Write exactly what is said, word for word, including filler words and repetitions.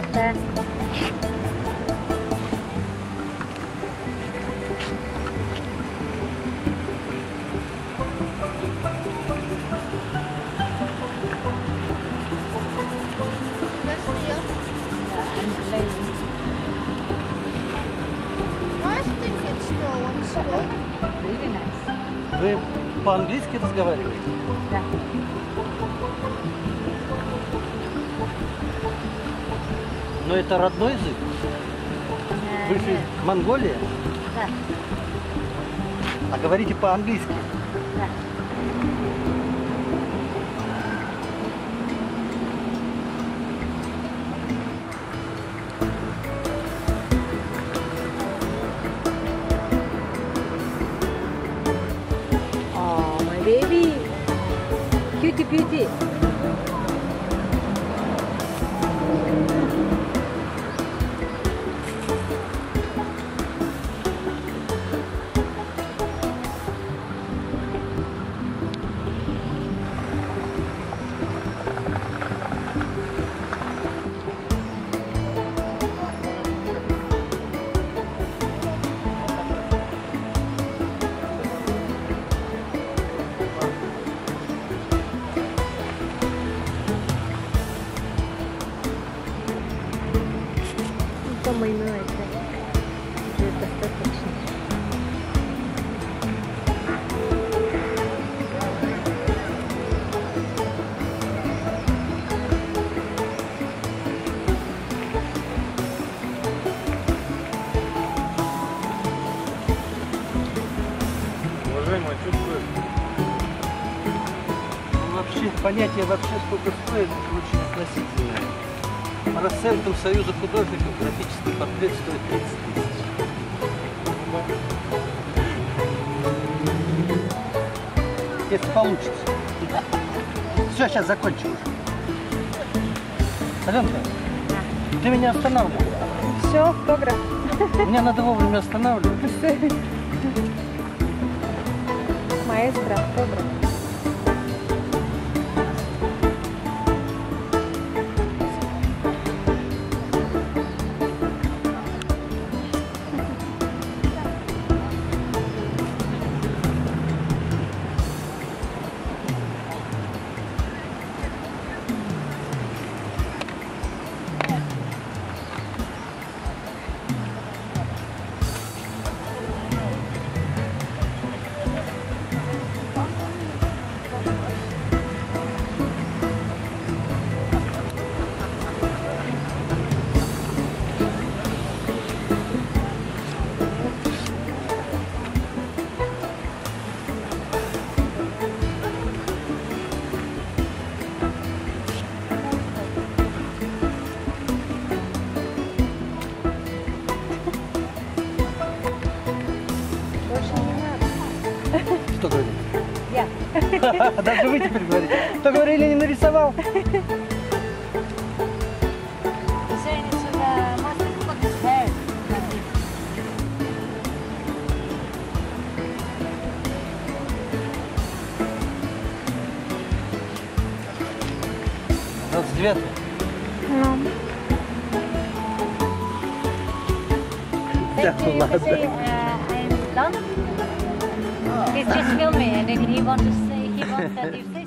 Да. Вы по-английски разговариваете? Да. Но это родной язык? Вы же из Монголии? Да. А говорите по-английски? Да. Oh, my baby. Cutie, cutie. Мой милый, уже достаточно. Уважаемый, чувствуешь? Вообще, понятие вообще сколько стоит, это очень относительное. По расценкам Союза художников графический портрет стоит тридцать тысяч. Если получится. Все, сейчас закончу уже. Аленка, ты меня останавливаешь. Все, автограф. Мне надо вовремя останавливать. Маэстро, автограф. Что говорит? Я. Даже вы теперь говорите. Кто говорили, не нарисовал? двадцать девятый. Ну. Да, ладно. He's just filming and then he wants to say he wants that you